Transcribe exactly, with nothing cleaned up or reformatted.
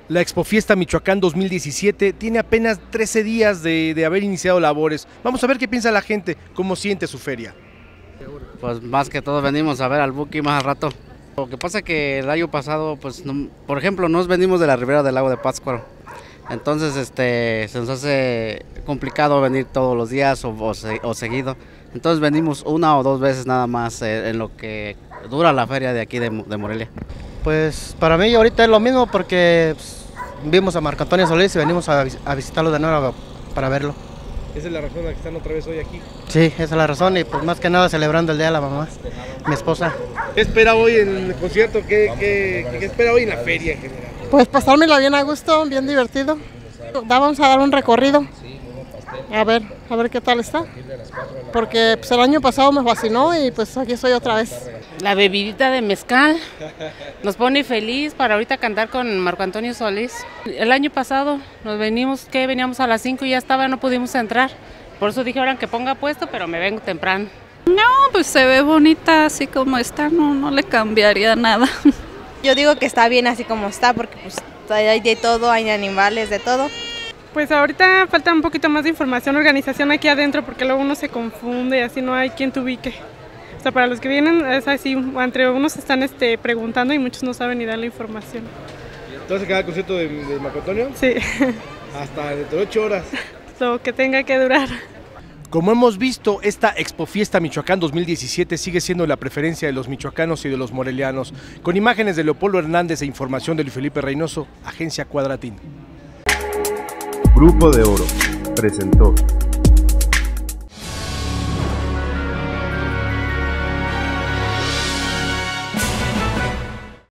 La Expofiesta Michoacán dos mil diecisiete tiene apenas trece días de, de haber iniciado labores. Vamos a ver qué piensa la gente, cómo siente su feria. Pues más que todo venimos a ver al Buki más al rato. Lo que pasa es que el año pasado, pues, no, por ejemplo, nos venimos de la ribera del lago de Pátzcuaro. Entonces este, se nos hace complicado venir todos los días o, o, o seguido. Entonces venimos una o dos veces nada más eh, en lo que dura la feria de aquí de, de Morelia. Pues para mí ahorita es lo mismo porque pues, vimos a Marco Antonio Solís y venimos a, a visitarlo de nuevo para verlo. ¿Esa es la razón por la que están otra vez hoy aquí? Sí, esa es la razón y pues más que nada celebrando el día de la mamá, mi esposa. ¿Qué espera hoy en el concierto? ¿Qué, qué, qué espera hoy en la feria en general? Pues pasármela bien a gusto, bien divertido. Vamos a dar un recorrido, a ver, a ver qué tal está. Porque pues, el año pasado me fascinó y pues aquí estoy otra vez. La bebidita de mezcal nos pone feliz para ahorita cantar con Marco Antonio Solís. El año pasado nos venimos, que veníamos a las cinco y ya estaba, no pudimos entrar. Por eso dijeron que ponga puesto, pero me vengo temprano. No, pues se ve bonita así como está, no, no le cambiaría nada. Yo digo que está bien así como está, porque pues hay de todo, hay animales, de todo. Pues ahorita falta un poquito más de información, organización aquí adentro, porque luego uno se confunde y así no hay quien te ubique. O sea, para los que vienen es así, entre unos están este, preguntando y muchos no saben ni dar la información. ¿Entonces queda el concierto de, de Marco Antonio? Sí. Hasta dentro de ocho horas. Lo que tenga que durar. Como hemos visto, esta Expofiesta Michoacán dos mil diecisiete sigue siendo la preferencia de los michoacanos y de los morelianos. Con imágenes de Leopoldo Hernández e información de Luis Felipe Reynoso, Agencia Cuadratín. Grupo de Oro presentó